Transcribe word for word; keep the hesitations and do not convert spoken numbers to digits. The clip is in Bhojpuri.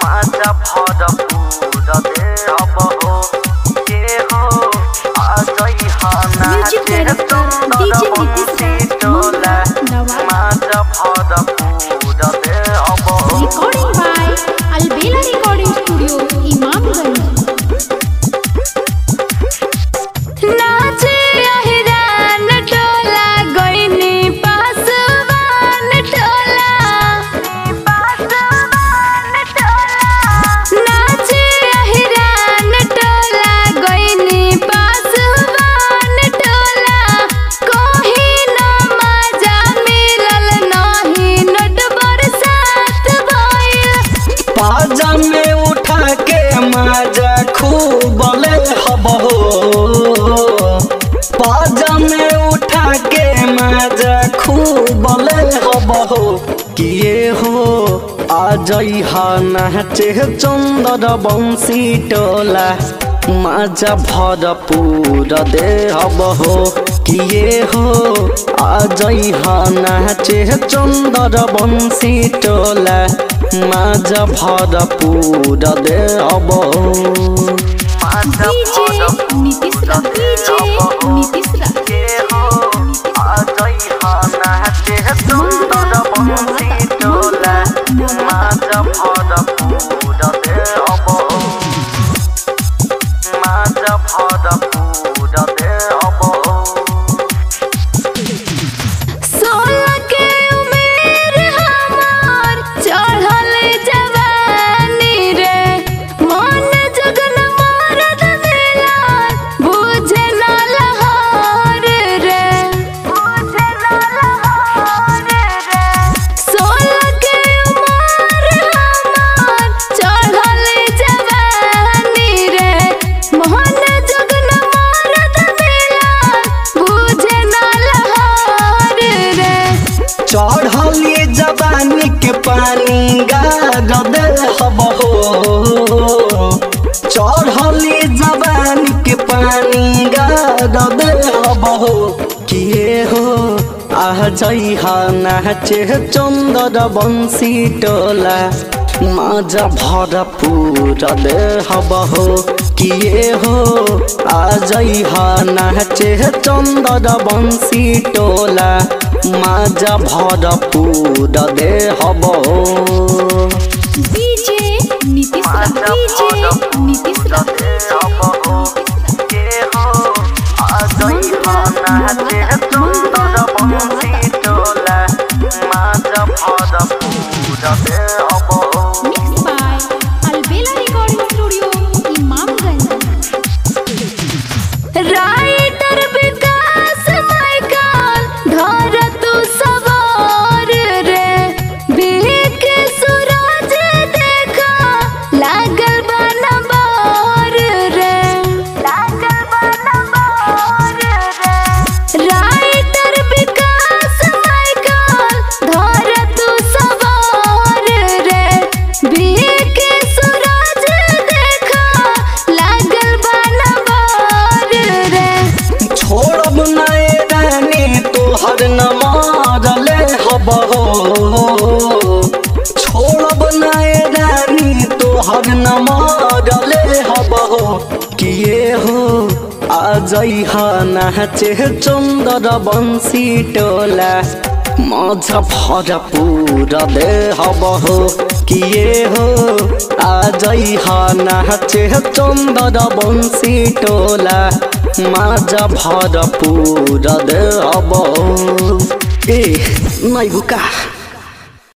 माजा भरपूर दे अब हो के हो आ जाई हाना के सुंदर बंसी टोला माजा भरपूर दे अब हो। Recording by Albela recording studio Imamganj. पाजा में उठा के माजा खूब ले हबहो पाजा में उठा के माजा खूब ले हबहो किए हो आ जाई नाचे चंदर बंसी टोला माजा भरपूर दे हबहो किए हो आ जाई नाचे चंदर बंसी टोला माजा भरपूर दे अब डीजे नीतीश रा डीजे नीतीश रा के हो आ जाई हाना ते सुंदर बंसी टोला माजा भरपूर दे अब माजा भरपूर दे अब चढ़ली जवानी के पानी गागदे हबहो चढ़ली जवानी के पानी गागदे हबहो किए हो आ जाई नाचे चंदर बंसी टोला माजा भरपूर दे हबहो किए हो आ जाई नाचे चंदर बंसी टोला माजा भरपूर दे हबो। डीजे नीतीश रा डीजे नीतीश रा के हो आ जाई नाचे चंदर बंसी टोला माजा भरपूर दे हबो। Mix by Albela recording studio Imamganj. Writer Vikas Michael धर तू सवार रे बीक सूरज देखा लागल बनबार रे लागल बनबार रे राइटर विकास माइकल धर तू सवार रे बीक सूरज देखा लागल बनबार रे छोड़ब नाय रानी तोहर नमाज ले हबहो छोड़ब नाय रानी तोहर नमाज ले हबहो किए हो आ जाई नाचे चंदर बंसी टोला माजा भरपूर दे हबहो किए हो आ जाई नाचे चंदर बंसी टोला माजा भरपूर दे हबहो ए नहीं बुका।